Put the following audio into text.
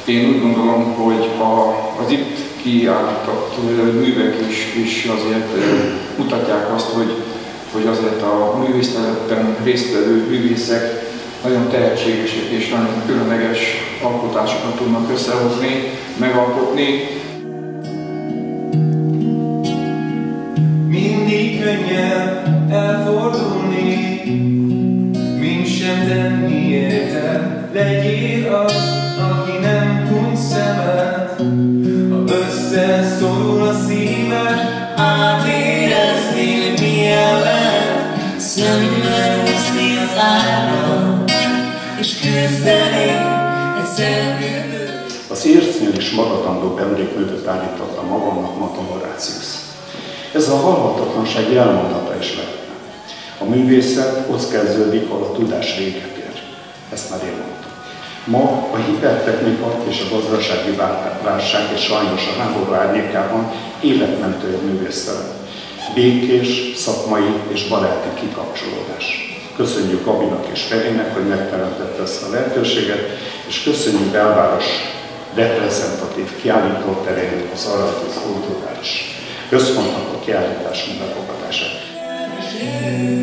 Én úgy gondolom, hogy az itt kiállított művek is azért mutatják azt, hogy azért a művészetben résztvevő művészek nagyon tehetségesek és nagyon különleges alkotásokat tudnak összehozni, megalkotni. Mindig könnyebb elfordulni, mint sem tenni érte. Legyél az, aki nem huny szemed, ha összeszorul a szíved. Átérezni milyen lehet, szembenézni az árral, és küzdeni egy szebb jövőt. Az ércnél is maradandó emlékművet állította magamnak Maton Horáciusz. Ez a halhatatlanság jelmondata is lehetne. A művészet ott kezdődik, ahol a tudás véget ér. Ezt már én mondtam. Ma a hipertechnika és a gazdasági válság és sajnos a háború árnyékában életmentő a művésztelem. Békés, szakmai és baráti kikapcsolódás. Köszönjük Gabinak és Ferinek, hogy megteremtette ezt a lehetőséget, és köszönjük Belváros reprezentatív kiállítóterének az Aradi Kulturális Központnak a kiállításunk befogadását.